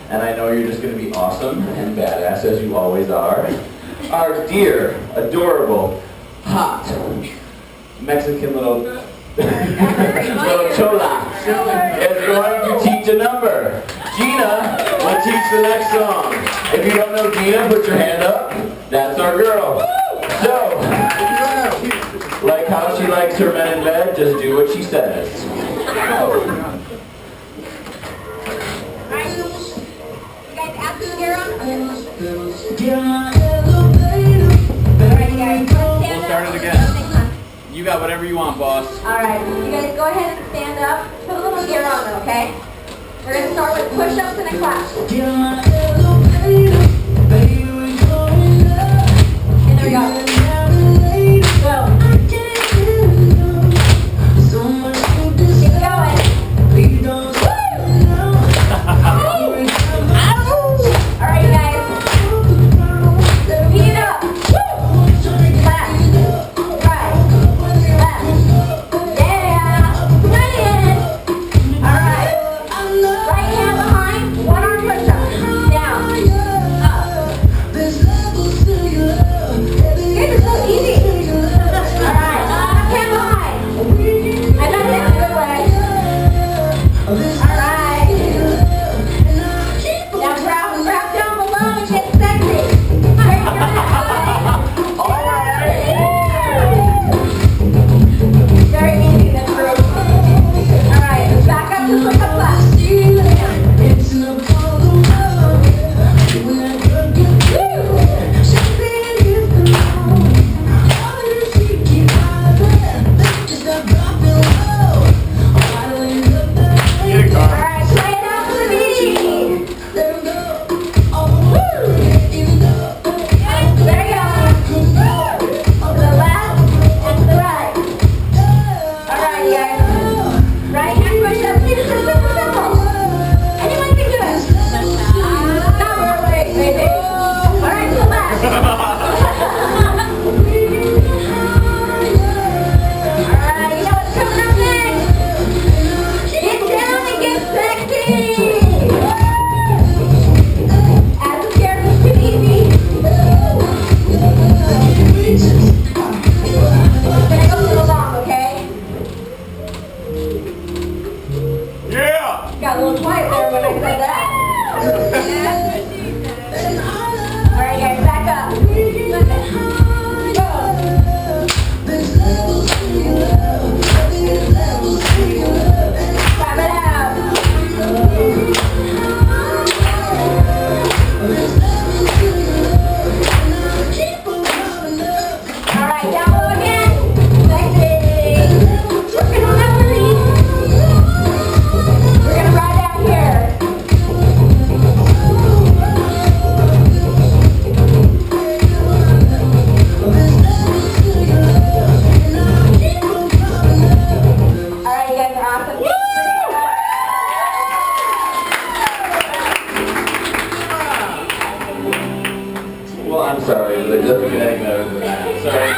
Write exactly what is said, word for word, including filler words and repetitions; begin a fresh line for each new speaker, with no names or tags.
and I know you're just going to be awesome and badass as you always are. Our dear, adorable, hot, Mexican little, little chola is going to teach a number. Gina will teach the next song. If you don't know Gina, put your hand up. That's our girl. So, like how she likes her men in bed, just do what she says. We'll start it again. You got whatever you want, boss.
Alright, you guys go ahead and stand up. Put a little gear on, okay? We're going to start with push-ups and a clap. And there we go. Go. Keep going. Alright, guys. Speed it up. Got a little quiet there when I said that. Alright guys, back up. Clap it out. Alright, down low again. Sexy. Working on that three. We're going to ride out here. Alright, you guys are awesome.
Well, I'm sorry, but it doesn't get any better than that. Sorry.